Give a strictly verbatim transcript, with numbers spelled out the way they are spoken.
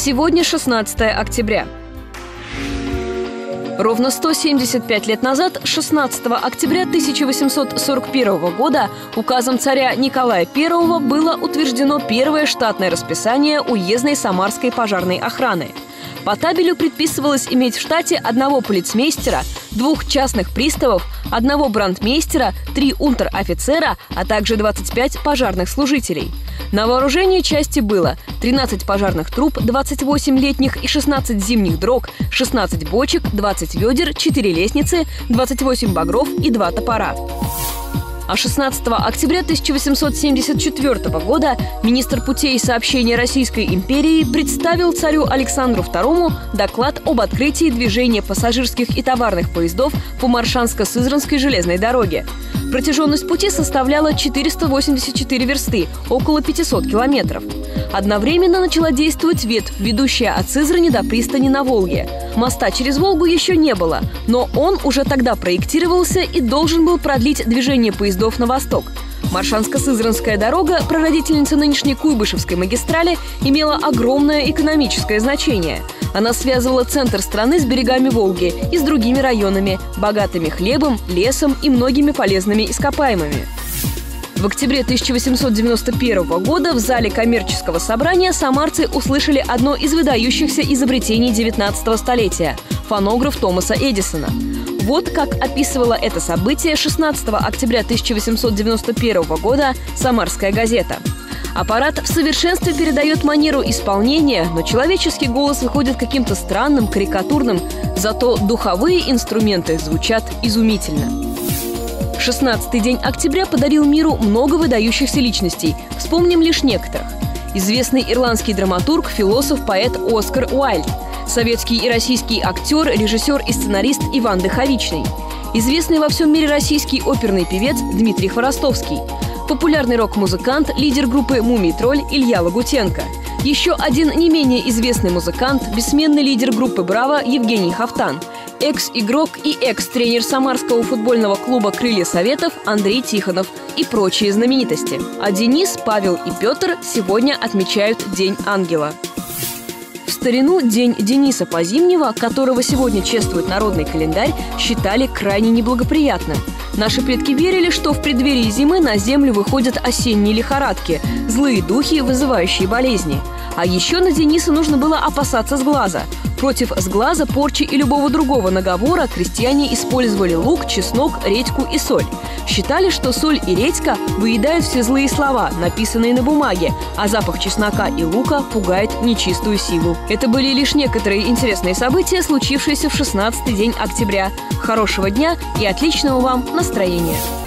Сегодня шестнадцатое октября. Ровно сто семьдесят пять лет назад, шестнадцатого октября тысяча восемьсот сорок первого года, указом царя Николая Первого было утверждено первое штатное расписание уездной самарской пожарной охраны. По табелю предписывалось иметь в штате одного полицмейстера, двух частных приставов, одного брандмейстера, три унтер-офицера, а также двадцать пять пожарных служителей. На вооружении части было тринадцать пожарных труб, двадцать восемь летних и шестнадцать зимних дрог, шестнадцать бочек, двадцать ведер, четыре лестницы, двадцать восемь багров и два топора. А шестнадцатого октября тысяча восемьсот семьдесят четвёртого года министр путей сообщения Российской империи представил царю Александру Второму доклад об открытии движения пассажирских и товарных поездов по Моршанско-Сызранской железной дороге. Протяженность пути составляла четыреста восемьдесят четыре версты, около пятисот километров. Одновременно начала действовать ветвь, ведущая от Сызрани до пристани на Волге. Моста через Волгу еще не было, но он уже тогда проектировался и должен был продлить движение поездов на восток. Моршанско-Сызранская дорога, прародительница нынешней Куйбышевской магистрали, имела огромное экономическое значение. Она связывала центр страны с берегами Волги и с другими районами, богатыми хлебом, лесом и многими полезными ископаемыми. В октябре тысяча восемьсот девяносто первого года в зале коммерческого собрания самарцы услышали одно из выдающихся изобретений девятнадцатого столетия – фонограф Томаса Эдисона. Вот как описывала это событие шестнадцатого октября тысяча восемьсот девяносто первого года «Самарская газета». Аппарат в совершенстве передает манеру исполнения, но человеческий голос выходит каким-то странным, карикатурным, зато духовые инструменты звучат изумительно. шестнадцатый день октября подарил миру много выдающихся личностей. Вспомним лишь некоторых. Известный ирландский драматург, философ, поэт Оскар Уайльд. Советский и российский актер, режиссер и сценарист Иван Дыховичный. Известный во всем мире российский оперный певец Дмитрий Хворостовский. Популярный рок-музыкант, лидер группы «Мумий-тролль» Илья Лагутенко. Еще один не менее известный музыкант, бессменный лидер группы «Браво» Евгений Хафтан. Экс-игрок и экс-тренер самарского футбольного клуба «Крылья Советов» Андрей Тихонов и прочие знаменитости. А Денис, Павел и Петр сегодня отмечают День ангела. В старину День Дениса Позимнего, которого сегодня чествует народный календарь, считали крайне неблагоприятным. Наши предки верили, что в преддверии зимы на землю выходят осенние лихорадки, злые духи, вызывающие болезни. А еще на Дениса нужно было опасаться сглаза. Против сглаза, порчи и любого другого наговора крестьяне использовали лук, чеснок, редьку и соль. Считали, что соль и редька выедают все злые слова, написанные на бумаге, а запах чеснока и лука пугает нечистую силу. Это были лишь некоторые интересные события, случившиеся в шестнадцатый день октября. Хорошего дня и отличного вам настроения!